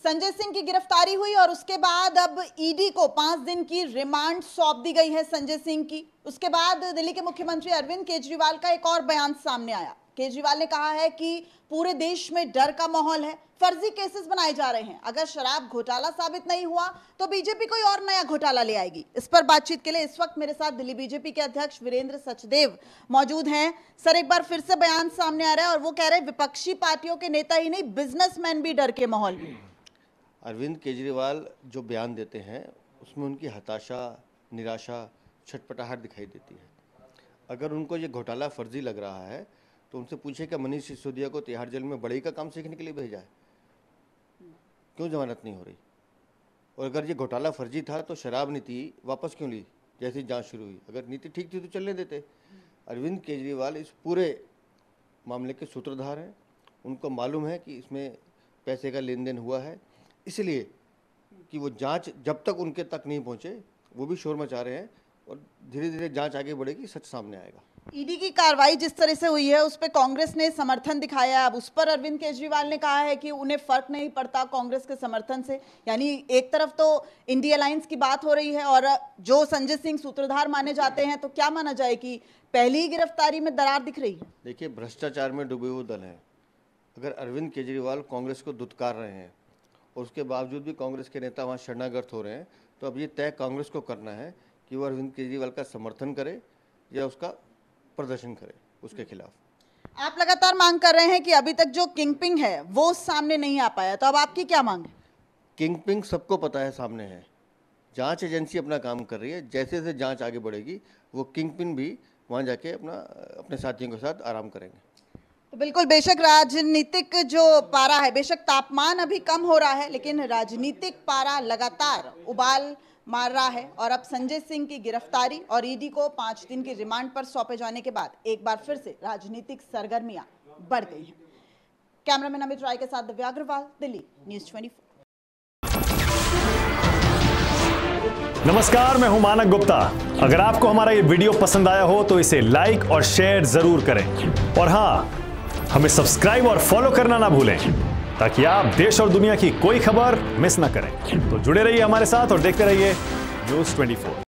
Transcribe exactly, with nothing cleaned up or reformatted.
संजय सिंह की गिरफ्तारी हुई और उसके बाद अब ईडी को पांच दिन की रिमांड सौंप दी गई है संजय सिंह की। उसके बाद दिल्ली के मुख्यमंत्री अरविंद केजरीवाल का एक और बयान सामने आया। केजरीवाल ने कहा है कि पूरे देश में डर का माहौल है, फर्जी केसेस बनाए जा रहे हैं। अगर शराब घोटाला साबित नहीं हुआ तो बीजेपी कोई और नया घोटाला ले आएगी। इस पर बातचीत के लिए इस वक्त मेरे साथ दिल्ली बीजेपी के अध्यक्ष वीरेंद्र सचदेव मौजूद हैं। सर, एक बार फिर से बयान सामने आ रहा है और वो कह रहे हैं विपक्षी पार्टियों के नेता ही नहीं, बिजनेसमैन भी डर के माहौल में। अरविंद केजरीवाल जो बयान देते हैं उसमें उनकी हताशा, निराशा, छटपटाहट दिखाई देती है। अगर उनको ये घोटाला फर्जी लग रहा है तो उनसे पूछे कि मनीष सिसोदिया को तिहाड़ जेल में बढ़ई का काम सीखने के लिए भेजा है, क्यों जमानत नहीं हो रही? और अगर ये घोटाला फर्जी था तो शराब नीति वापस क्यों ली जैसी जांच शुरू हुई? अगर नीति ठीक थी तो चलने देते। अरविंद केजरीवाल इस पूरे मामले के सूत्रधार हैं। उनको मालूम है कि इसमें पैसे का लेन देन हुआ है, इसलिए कि वो जांच जब तक उनके तक नहीं पहुंचे वो भी शोर मचा रहे हैं और धीरे धीरे जांच आगे बढ़ेगी, सच सामने आएगा। ईडी की कार्रवाई जिस तरह से हुई है उस पर कांग्रेस ने समर्थन दिखाया है। अब उस पर अरविंद केजरीवाल ने कहा है कि उन्हें फर्क नहीं पड़ता कांग्रेस के समर्थन से। यानी एक तरफ तो इंडिया अलायंस की बात हो रही है और जो संजय सिंह सूत्रधार माने जाते हैं, तो क्या माना जाए कि पहली गिरफ्तारी में दरार दिख रही है? देखिए, भ्रष्टाचार में डूबे हुए दल हैं। अगर अरविंद केजरीवाल कांग्रेस को दुत्कार रहे हैं और उसके बावजूद भी कांग्रेस के नेता वहाँ शरणागत हो रहे हैं, तो अब ये तय कांग्रेस को करना है कि वो अरविंद केजरीवाल का समर्थन करे या उसका प्रदर्शन करे उसके खिलाफ। आप लगातार मांग कर रहे हैं कि अभी तक जो किंगपिन है वो सामने नहीं आ पाया, तो अब आपकी क्या मांग है? किंगपिन सबको पता है सामने है। जांच एजेंसी अपना काम कर रही है। जैसे जैसे जांच आगे बढ़ेगी वो किंगपिन भी वहाँ जाके अपना अपने साथियों के साथ आराम करेंगे। तो बिल्कुल, बेशक राजनीतिक जो पारा है, बेशक तापमान अभी कम हो रहा है, लेकिन राजनीतिक पारा लगातार उबाल मार रहा है। और अब संजय सिंह की गिरफ्तारी और ईडी को पांच दिन की रिमांड पर सौंपे जाने के बाद एक बार फिर से राजनीतिक सरगर्मियां बढ़ गई हैं। कैमरामैन अमित राय के साथ दिव्या अग्रवाल, दिल्ली न्यूज़ चौबीस। नमस्कार, मैं हूं मानक गुप्ता। अगर आपको हमारा ये वीडियो पसंद आया हो तो इसे लाइक और शेयर जरूर करें और हाँ, हमें सब्सक्राइब और फॉलो करना ना भूलें ताकि आप देश और दुनिया की कोई खबर मिस ना करें। तो जुड़े रहिए हमारे साथ और देखते रहिए न्यूज़ चौबीस।